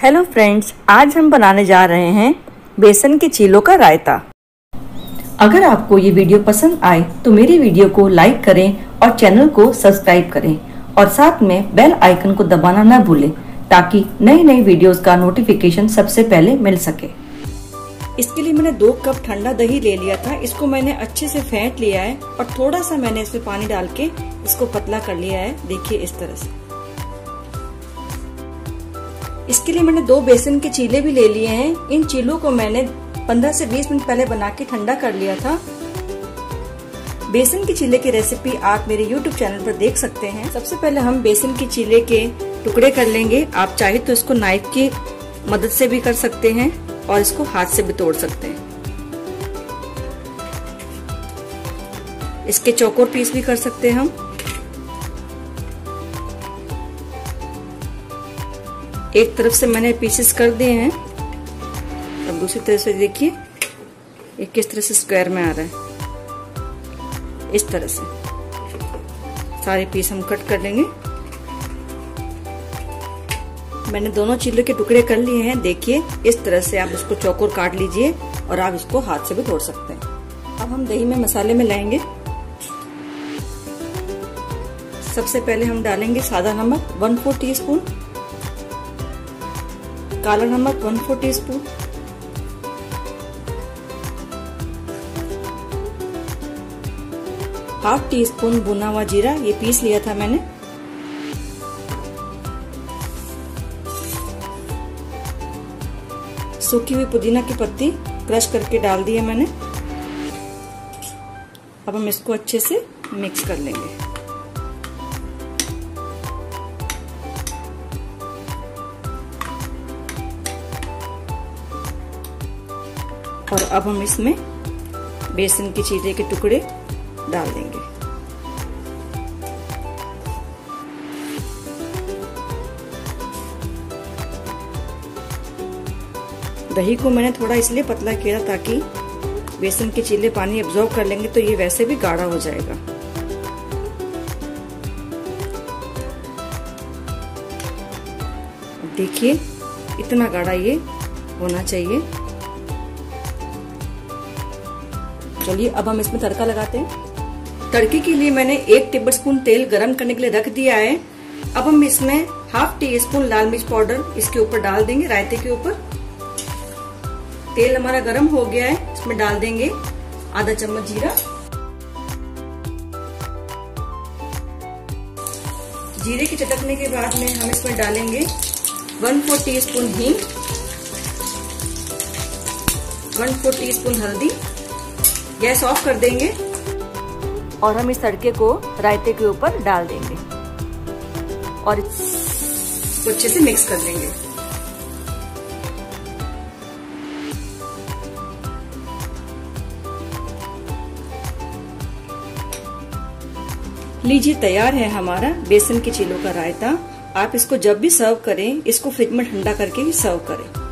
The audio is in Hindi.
हेलो फ्रेंड्स, आज हम बनाने जा रहे हैं बेसन के चीलों का रायता। अगर आपको ये वीडियो पसंद आए तो मेरी वीडियो को लाइक करें और चैनल को सब्सक्राइब करें और साथ में बेल आइकन को दबाना न भूलें ताकि नई नई वीडियोस का नोटिफिकेशन सबसे पहले मिल सके। इसके लिए मैंने 2 कप ठंडा दही ले लिया था। इसको मैंने अच्छे से फेंट लिया है और थोड़ा सा मैंने इसमें पानी डाल के इसको पतला कर लिया है। देखिए इस तरह से। इसके लिए मैंने 2 बेसन के चीले भी ले लिए हैं। इन चीलों को मैंने 15 से 20 मिनट पहले बना के ठंडा कर लिया था। बेसन के चीले की रेसिपी आप मेरे YouTube चैनल पर देख सकते हैं। सबसे पहले हम बेसन के चीले के टुकड़े कर लेंगे। आप चाहे तो इसको नाइफ की मदद से भी कर सकते हैं और इसको हाथ से भी तोड़ सकते हैं। इसके चौकोर पीस भी कर सकते हैं हम। एक तरफ से मैंने पीसेस कर दिए हैं। अब दूसरी तरफ से देखिए ये किस तरह से स्क्वायर में आ रहा है। इस तरह से सारे पीस हम कट कर लेंगे। मैंने दोनों चीले के टुकड़े कर लिए हैं। देखिए इस तरह से आप इसको चौकोर काट लीजिए और आप इसको हाथ से भी तोड़ सकते हैं। अब हम दही में मसाले में लाएंगे। सबसे पहले हम डालेंगे सादा नमक 1/4 टीस्पून, काला नमक 1/4 टीस्पून, ½ टीस्पून भुना हुआ जीरा, ये पीस लिया था मैंने, सूखी हुई पुदीना की पत्ती क्रश करके डाल दी है मैंने। अब हम इसको अच्छे से मिक्स कर लेंगे। और अब हम इसमें बेसन के चीले के टुकड़े डाल देंगे। दही को मैंने थोड़ा इसलिए पतला किया ताकि बेसन के चीले पानी एब्जॉर्ब कर लेंगे तो ये वैसे भी गाढ़ा हो जाएगा। देखिए इतना गाढ़ा ये होना चाहिए। चलिए अब हम इसमें तड़का लगाते हैं। तड़के के लिए मैंने 1 टेबलस्पून तेल गरम करने के लिए रख दिया है। अब हम इसमें ½ टीस्पून लाल मिर्च पाउडर इसके ऊपर डाल देंगे, रायते के ऊपर। तेल हमारा गरम हो गया है, इसमें डाल देंगे आधा चम्मच जीरा, जीरे के चटकने के बाद में हम इसमें डालेंगे 1/4 टीस्पून हींग, 1/4 टीस्पून हल्दी। गैस ऑफ कर देंगे और हम इस तड़के को रायते के ऊपर डाल देंगे और इसको अच्छे से मिक्स कर लेंगे। लीजिए तैयार है हमारा बेसन के चीलों का रायता। आप इसको जब भी सर्व करें इसको फ्रिज में ठंडा करके ही सर्व करें।